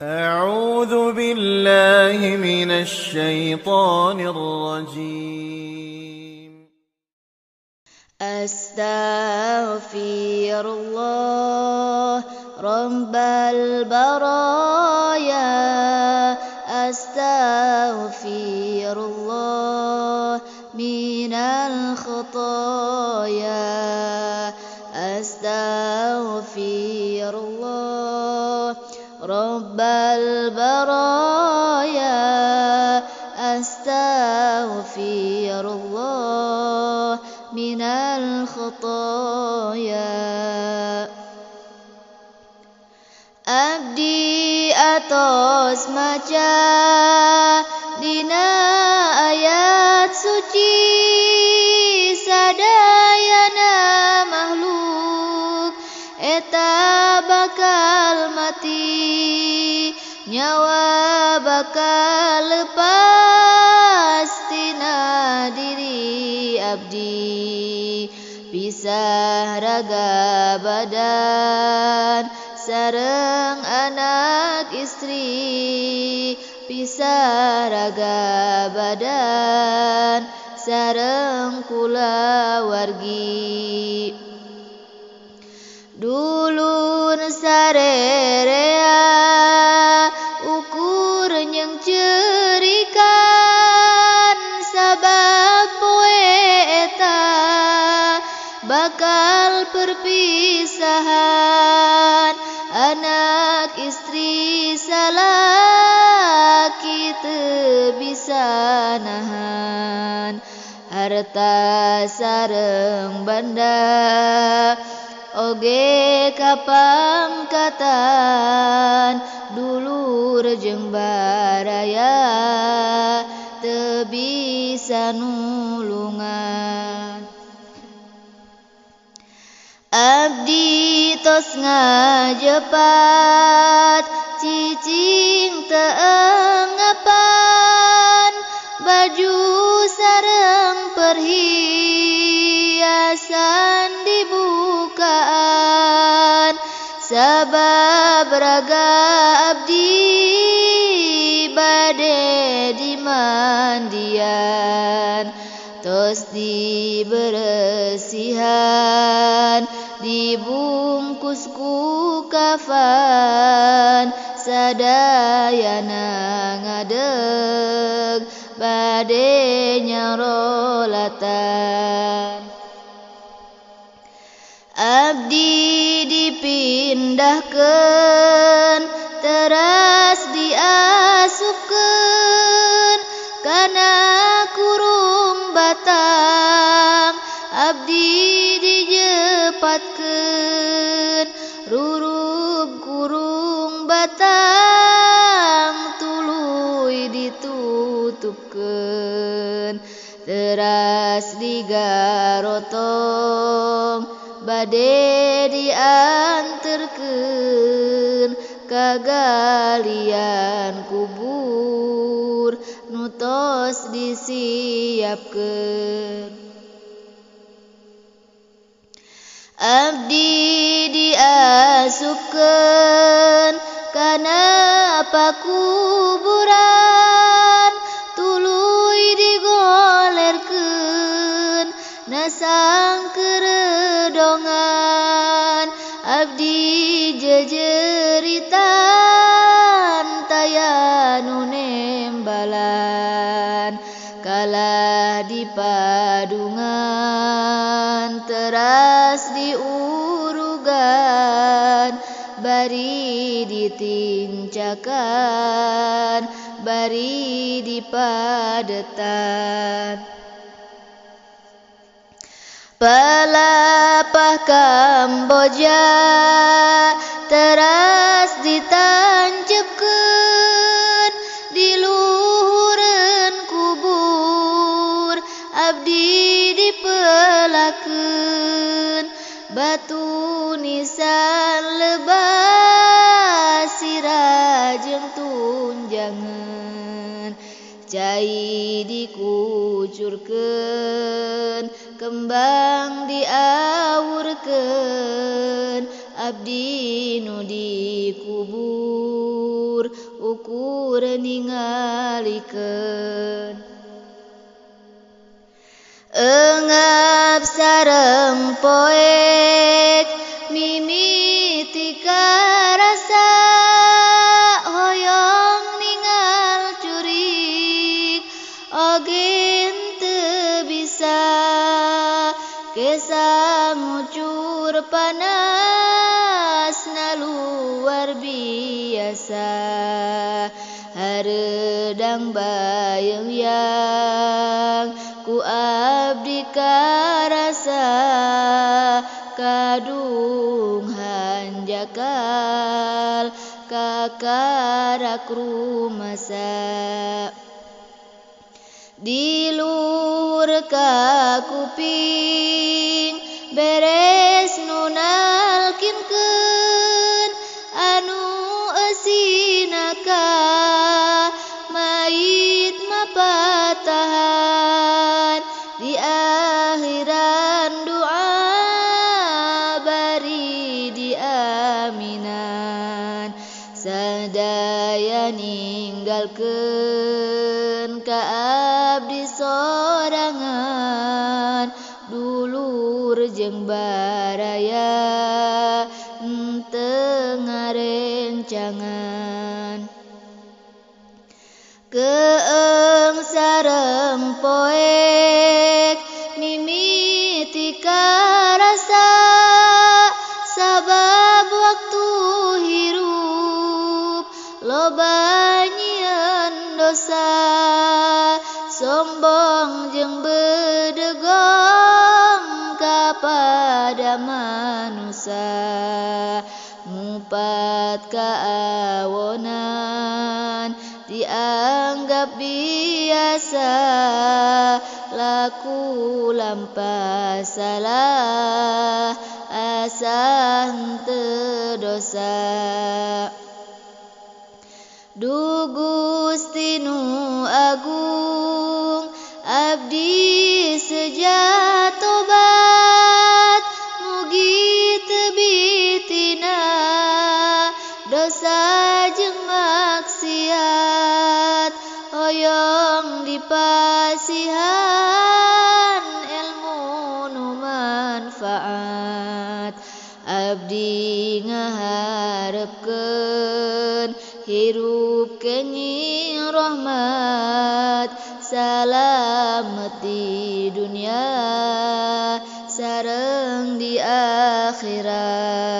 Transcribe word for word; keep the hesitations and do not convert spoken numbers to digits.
أعوذ بالله من الشيطان الرجيم. أستغفر الله رب البرايا، أستغفر الله من الخطايا، أستغفر الله رب البرايا، أستغفر الله من الخطايا. Abdi atos maca dina ayat suci, sadayana makhluk eta bakal mati, nyawa bakal lepas tina diri abdi, pisah raga badan sareng anak istri, pisah raga badan sareng kulawargi. Dulur sarerea ukur nyeng cerikan, sabab poe eta bakal perpisahan, anak istri salaki teu bisa nahan, harta sareng banda oge kapangkatan, dulur jeung baraya teu bisa nulungan. Abdi tos ngajepat cicing teengapan, baju sareng perhiasan dibukaan, sabab raga abdi bade dimandian, tos diberesihan, dibungkus ku kafan, sadayana ngadeg bade nyarolatan. Abdi dipindahkeun teras diasupkeun kana kurung batang, abdi dijepatkeun rurub kurung batang, tuluy ditutupkeun teras digarotong bade dianterkeun ka galian kubur nu tos disiapkeun. Abdi diasupkeun kana pakuburan, tuluy digolerkeun nasang keredongan, abdi jejeritan taya nu nembalan, kalah dipadungan teras diurugan, bari ditincakan, bari dipadetan. Palapah Kamboja teras ditancepkeun, diluhureun kubur, abdi dipelakeun, batu nisan lebas sirah jeung tunjangan, cai dikucurkeun, kembang diawurkeun, abdi nu dikubur ningalikeun. Eungap sareng poek mimiti karasa hoyong ningal curik oge teu bisa kesa ngucur panasna luar biasa hareudang bayeung ku abdi karasa kadung hanjakal kakarak rumasa di luhur ka kuping beres nu nalkinkeun anu eusina ka mait mapatahan di akhiran doa bari diaminan sadaya ninggalkeun ka abdi sorangan dulur jeung baraya henteu ngarencangan keung sareng poek mimiti karasa sabab waktu hirup loba nyieun dosa sombong jeung bedegong kapada manusia ngupat kaawonan dianggap biasa laku lampah salah asa henteu dosa Du Gusti nu agung abdi sejatobat mugi teu bitina dosa jeung maksiat hoyong dipasihan ilmu nu manfaat abdi ngaharepkeun hirup kenging rahmat salamet di dunia sareng di akhirat